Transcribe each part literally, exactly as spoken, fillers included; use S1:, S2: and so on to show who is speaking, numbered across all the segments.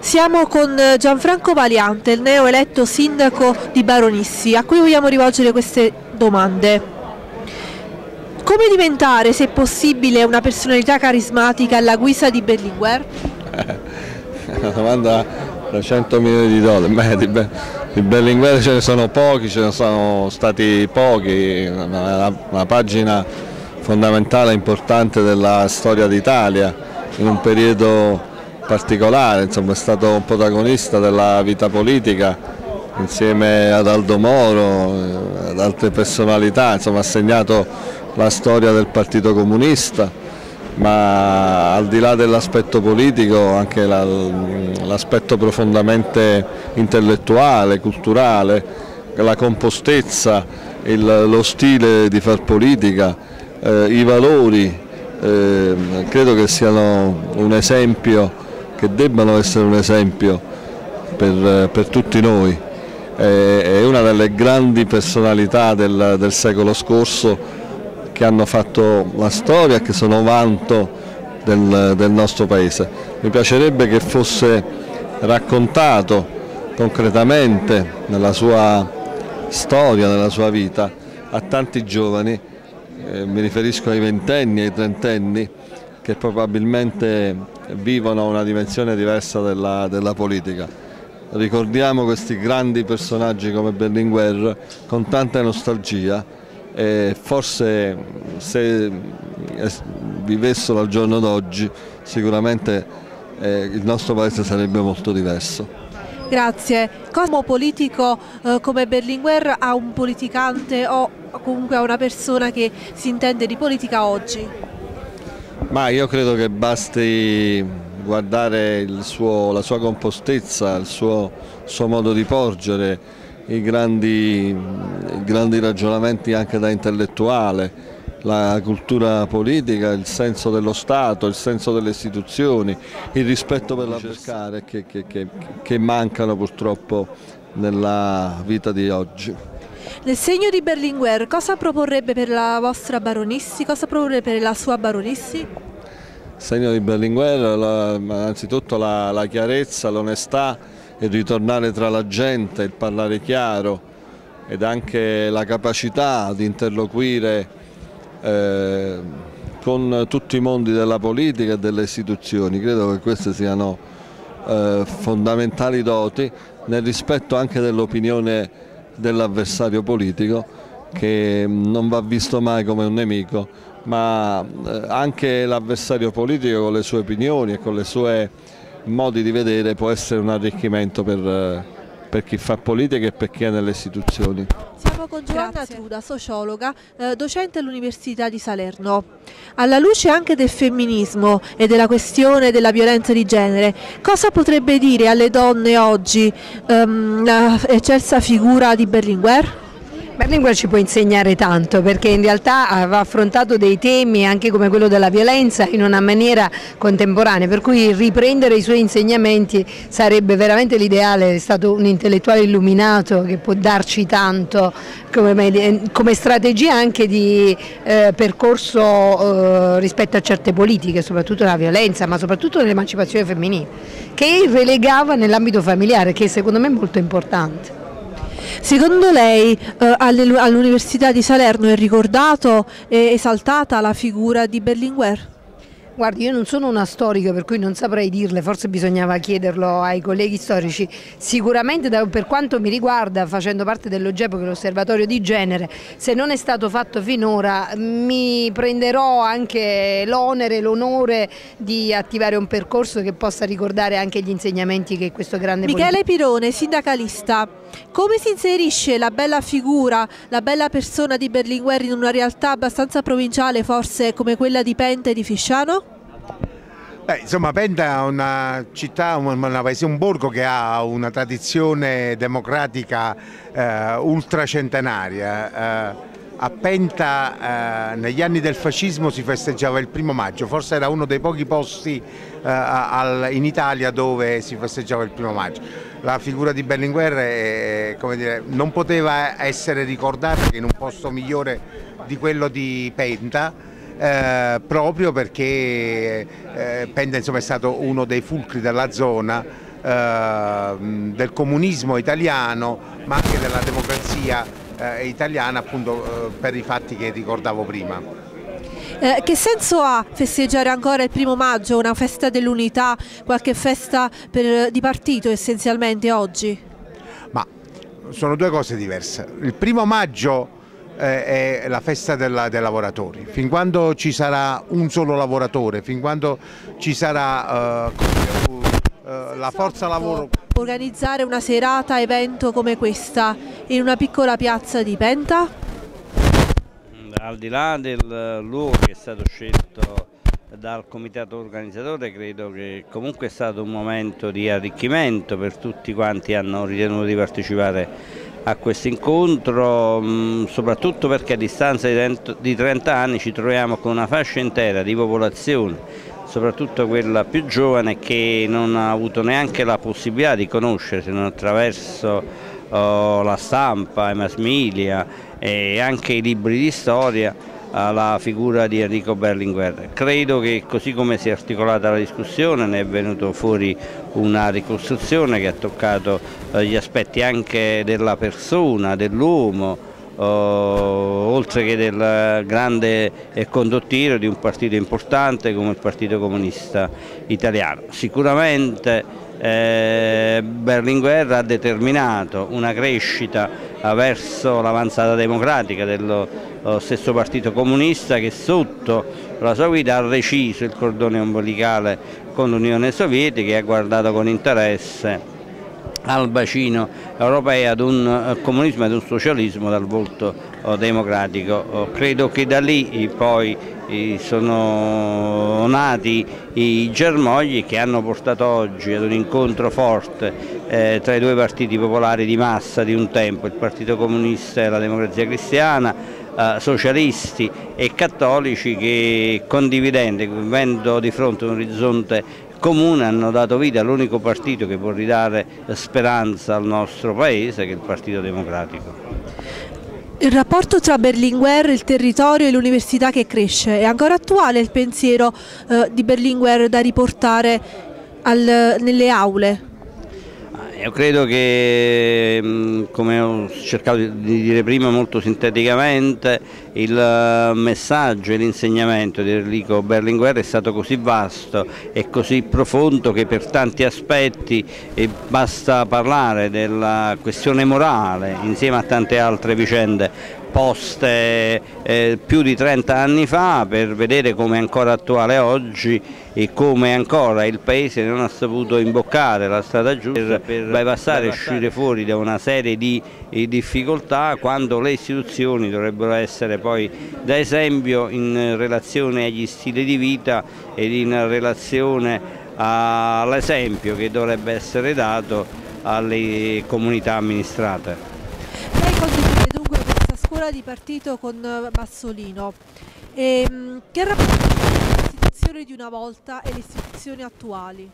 S1: Siamo con Gianfranco Valiante, il neoeletto sindaco di Baronissi, a cui vogliamo rivolgere queste domande. Come diventare, se possibile, una personalità carismatica alla guisa di Berlinguer?
S2: È una domanda da cento milioni di dollari. Beh, di, Be di Berlinguer ce ne sono pochi, ce ne sono stati pochi, una, una pagina fondamentale, importante della storia d'Italia, in un periodo particolare, insomma, è stato un protagonista della vita politica insieme ad Aldo Moro, ad altre personalità, insomma, ha segnato la storia del Partito Comunista, ma al di là dell'aspetto politico anche l'aspetto profondamente intellettuale, culturale, la compostezza, il, lo stile di far politica, eh, i valori, eh, credo che siano un esempio, che debbano essere un esempio per, per tutti noi. È una delle grandi personalità del, del secolo scorso che hanno fatto la storia e che sono vanto del, del nostro paese. Mi piacerebbe che fosse raccontato concretamente nella sua storia, nella sua vita, a tanti giovani, eh, mi riferisco ai ventenni, ai trentenni, che probabilmente vivono una dimensione diversa della, della politica. Ricordiamo questi grandi personaggi come Berlinguer con tanta nostalgia e forse se vivessero al giorno d'oggi sicuramente eh, il nostro paese sarebbe molto diverso.
S1: Grazie. Come politico eh, come Berlinguer ha un politicante o comunque a una persona che si intende di politica oggi?
S2: Ma io credo che basti guardare il suo, la sua compostezza, il suo, suo modo di porgere, i grandi, i grandi ragionamenti anche da intellettuale, la cultura politica, il senso dello Stato, il senso delle istituzioni, il rispetto per l'avversario che, che, che, che mancano purtroppo nella vita di oggi.
S1: Nel segno di Berlinguer, cosa proporrebbe per la vostra Baronissi? Cosa proporrebbe per la sua Baronissi?
S2: Il segno di Berlinguer, la, innanzitutto la, la chiarezza, l'onestà, il ritornare tra la gente, il parlare chiaro ed anche la capacità di interloquire eh, con tutti i mondi della politica e delle istituzioni. Credo che queste siano eh, fondamentali doti nel rispetto anche dell'opinione dell'avversario politico, che non va visto mai come un nemico, ma anche l'avversario politico con le sue opinioni e con le sue modi di vedere può essere un arricchimento per, per chi fa politica e per chi è nelle istituzioni.
S1: Siamo con Giovanna Truda, sociologa, eh, docente all'Università di Salerno. Alla luce anche del femminismo e della questione della violenza di genere, cosa potrebbe dire alle donne oggi ehm, la eccelsa figura di Berlinguer?
S3: Berlinguer ci può insegnare tanto, perché in realtà aveva affrontato dei temi anche come quello della violenza in una maniera contemporanea, per cui riprendere i suoi insegnamenti sarebbe veramente l'ideale. È stato un intellettuale illuminato che può darci tanto come, come strategia anche di eh, percorso eh, rispetto a certe politiche, soprattutto la violenza, ma soprattutto l'emancipazione femminile, che relegava nell'ambito familiare, che secondo me è molto importante.
S1: Secondo lei eh, all'Università di Salerno è ricordato e esaltata la figura di Berlinguer?
S3: Guardi, io non sono una storica, per cui non saprei dirle, forse bisognava chiederlo ai colleghi storici. Sicuramente da, per quanto mi riguarda, facendo parte dell'Ogepo, che è l'osservatorio di genere, se non è stato fatto finora mi prenderò anche l'onere e l'onore di attivare un percorso che possa ricordare anche gli insegnamenti che questo grande
S1: Michele Pirone, sindacalista, come si inserisce la bella figura, la bella persona di Berlinguer in una realtà abbastanza provinciale forse come quella di Penta e di Fisciano?
S4: Beh, insomma, Penta è una città, una paese, un borgo che ha una tradizione democratica eh, ultracentenaria. Eh, a Penta eh, negli anni del fascismo si festeggiava il primo maggio, forse era uno dei pochi posti eh, al, in Italia dove si festeggiava il primo maggio. La figura di Berlinguer è, come dire, non poteva essere ricordata in un posto migliore di quello di Penta. Eh, proprio perché eh, Penta insomma, è stato uno dei fulcri della zona eh, del comunismo italiano, ma anche della democrazia eh, italiana, appunto eh, per i fatti che ricordavo prima.
S1: Eh, che senso ha festeggiare ancora il primo maggio, una festa dell'unità, qualche festa per, di partito essenzialmente oggi?
S4: Ma sono due cose diverse. Il primo maggio eh, è la festa della, dei lavoratori. Fin quando ci sarà un solo lavoratore, fin quando ci sarà eh, eh, la forza lavoro.
S1: Organizzare una serata evento come questa in una piccola piazza di Penta?
S5: Al di là del luogo che è stato scelto dal comitato organizzatore, credo che comunque è stato un momento di arricchimento per tutti quanti hanno ritenuto di partecipare a questo incontro, soprattutto perché a distanza di trenta anni ci troviamo con una fascia intera di popolazione, soprattutto quella più giovane, che non ha avuto neanche la possibilità di conoscere, se non attraverso oh, la stampa, i mass media e anche i libri di storia, la figura di Enrico Berlinguer. Credo che così come si è articolata la discussione ne è venuto fuori una ricostruzione che ha toccato gli aspetti anche della persona, dell'uomo, eh, oltre che del grande condottiero di un partito importante come il Partito Comunista Italiano. Sicuramente Eh, Berlinguer ha determinato una crescita verso l'avanzata democratica dello stesso Partito Comunista, che sotto la sua guida ha reciso il cordone ombelicale con l'Unione Sovietica e ha guardato con interesse al bacino europeo, ad un comunismo e ad un socialismo dal volto democratico. Credo che da lì poi sono nati i germogli che hanno portato oggi ad un incontro forte eh, tra i due partiti popolari di massa di un tempo, il Partito Comunista e la Democrazia Cristiana, eh, socialisti e cattolici, che condividendo, vivendo di fronte a un orizzonte comune, hanno dato vita all'unico partito che può ridare speranza al nostro Paese, che è il Partito Democratico.
S1: Il rapporto tra Berlinguer, il territorio e l'università che cresce, è ancora attuale il pensiero eh, di Berlinguer da riportare al, nelle aule?
S5: Io credo che, come ho cercato di dire prima molto sinteticamente, il messaggio e l'insegnamento di Enrico Berlinguer è stato così vasto e così profondo che per tanti aspetti basta parlare della questione morale insieme a tante altre vicende poste eh, più di trenta anni fa, per vedere come è ancora attuale oggi e come ancora il Paese non ha saputo imboccare la strada giusta per bypassare e uscire fuori da una serie di difficoltà, quando le istituzioni dovrebbero essere poi da esempio in relazione agli stili di vita ed in relazione all'esempio che dovrebbe essere dato alle comunità amministrate.
S1: Lei condivide dunque questa scuola di partito con Bassolino. E, che rapporto tra l'istituzione di una volta e le istituzioni attuali?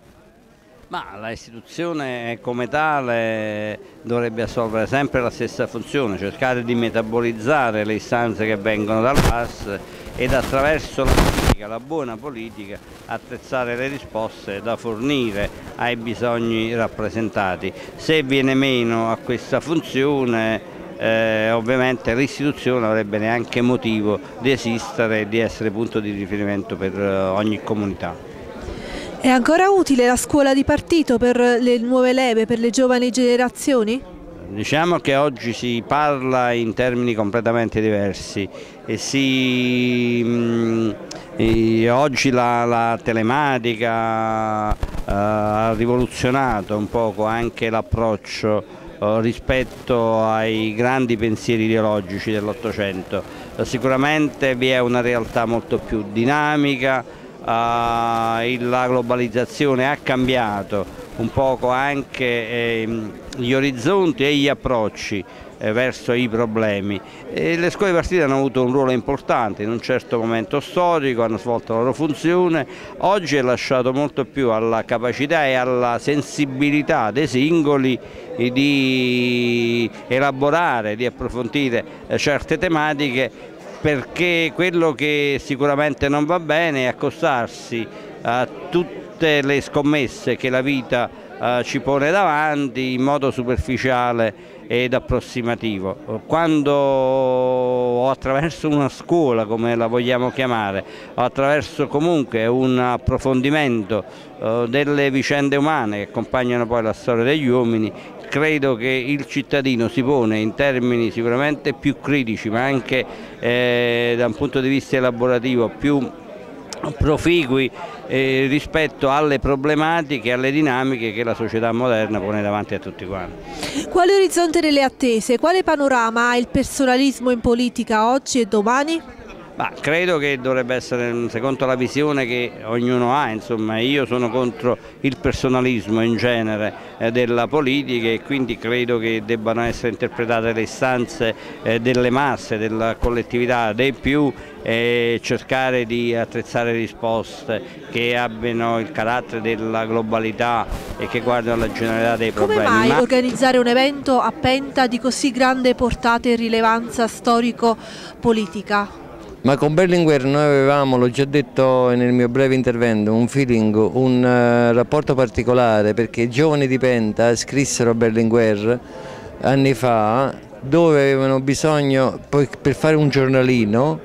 S5: Ma la istituzione come tale dovrebbe assolvere sempre la stessa funzione, cercare di metabolizzare le istanze che vengono dal basso ed attraverso la politica, la buona politica, attrezzare le risposte da fornire ai bisogni rappresentati. Se viene meno a questa funzione, Eh, ovviamente l'istituzione non avrebbe neanche motivo di esistere e di essere punto di riferimento per uh, ogni comunità.
S1: È ancora utile la scuola di partito per le nuove leve, per le giovani generazioni?
S5: Diciamo che oggi si parla in termini completamente diversi e si, mh, e oggi la, la telematica uh, ha rivoluzionato un poco anche l'approccio rispetto ai grandi pensieri ideologici dell'Ottocento. Sicuramente vi è una realtà molto più dinamica, eh, la globalizzazione ha cambiato un poco anche eh, gli orizzonti e gli approcci eh, verso i problemi. E le scuole partite hanno avuto un ruolo importante in un certo momento storico, hanno svolto la loro funzione. Oggi è lasciato molto più alla capacità e alla sensibilità dei singoli di elaborare, di approfondire certe tematiche, perché quello che sicuramente non va bene è accostarsi a tutte le scommesse che la vita eh, ci pone davanti in modo superficiale ed approssimativo. Quando o attraverso una scuola, come la vogliamo chiamare, o attraverso comunque un approfondimento eh, delle vicende umane che accompagnano poi la storia degli uomini, credo che il cittadino si pone in termini sicuramente più critici, ma anche eh, da un punto di vista elaborativo più proficui eh, rispetto alle problematiche e alle dinamiche che la società moderna pone davanti a tutti quanti.
S1: Quale orizzonte delle attese, quale panorama ha il personalismo in politica oggi e domani?
S5: Ma credo che dovrebbe essere secondo la visione che ognuno ha, insomma, io sono contro il personalismo in genere eh, della politica e quindi credo che debbano essere interpretate le istanze eh, delle masse, della collettività, dei più, e cercare di attrezzare risposte che abbiano il carattere della globalità e che guardino alla generalità dei problemi.
S1: Come mai
S5: Ma...
S1: organizzare un evento a Penta di così grande portata e rilevanza storico-politica?
S6: Ma con Berlinguer noi avevamo, l'ho già detto nel mio breve intervento, un feeling, un uh, rapporto particolare, perché i giovani di Penta scrissero a Berlinguer anni fa dove avevano bisogno, poi per fare un giornalino,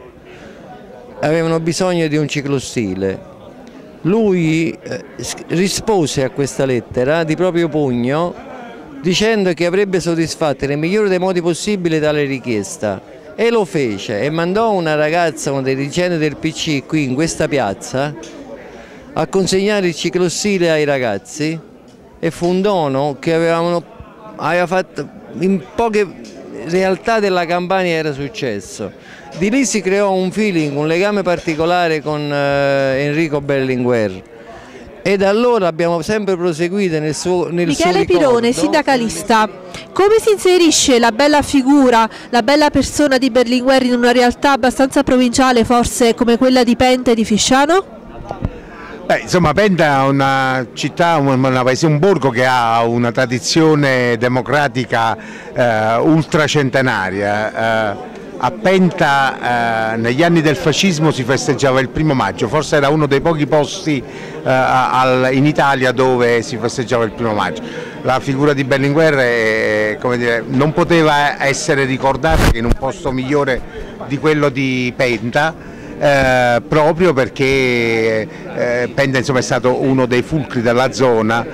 S6: avevano bisogno di un ciclostile. Lui eh, rispose a questa lettera di proprio pugno dicendo che avrebbe soddisfatto nel migliore dei modi possibili tale richiesta. E lo fece e mandò una ragazza, una dirigente del P C qui in questa piazza a consegnare il ciclostile ai ragazzi e fu un dono che avevano, aveva fatto in poche realtà della Campania era successo. Di lì si creò un feeling, un legame particolare con eh, Enrico Berlinguer. E da allora abbiamo sempre proseguito nel suo nel
S1: Michele
S6: suo ricordo.
S1: Pirone, sindacalista, come si inserisce la bella figura, la bella persona di Berlinguer in una realtà abbastanza provinciale forse come quella di Penta e di Fisciano?
S4: Beh, insomma, Penta è una città, una paese, un borgo che ha una tradizione democratica eh, ultracentenaria. Eh, A Penta eh, negli anni del fascismo si festeggiava il primo maggio, forse era uno dei pochi posti eh, al, in Italia dove si festeggiava il primo maggio. La figura di Berlinguer è, come dire, non poteva essere ricordata che in un posto migliore di quello di Penta, eh, proprio perché eh, Penta insomma, è stato uno dei fulcri della zona,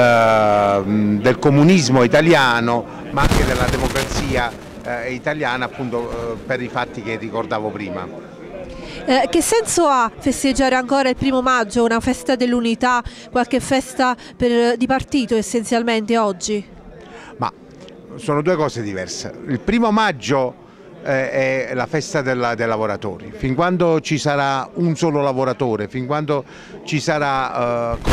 S4: eh, del comunismo italiano, ma anche della democrazia Eh, italiana, appunto eh, per i fatti che ricordavo prima.
S1: Eh, che senso ha festeggiare ancora il primo maggio, una festa dell'unità, qualche festa per, di partito essenzialmente oggi?
S4: Ma sono due cose diverse. Il primo maggio eh, è la festa della, dei lavoratori, fin quando ci sarà un solo lavoratore, fin quando ci sarà eh,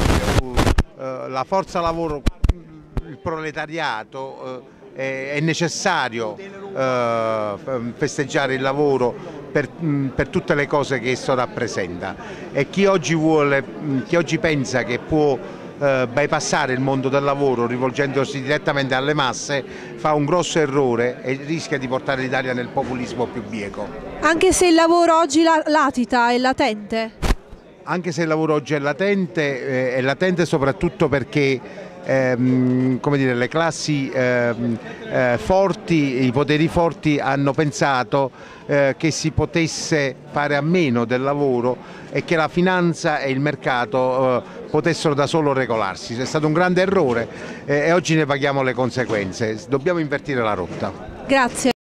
S4: eh, la forza lavoro, il proletariato, eh, è necessario eh, festeggiare il lavoro per, per tutte le cose che esso rappresenta, e chi oggi, vuole, chi oggi pensa che può eh, bypassare il mondo del lavoro rivolgendosi direttamente alle masse fa un grosso errore e rischia di portare l'Italia nel populismo più bieco.
S1: Anche se il lavoro oggi latita, è latente?
S4: Anche se il lavoro oggi è latente, eh, è latente soprattutto perché Ehm, come dire, le classi ehm, eh, forti, i poteri forti hanno pensato eh, che si potesse fare a meno del lavoro e che la finanza e il mercato eh, potessero da solo regolarsi. È stato un grande errore eh, e oggi ne paghiamo le conseguenze. Dobbiamo invertire la rotta.
S1: Grazie.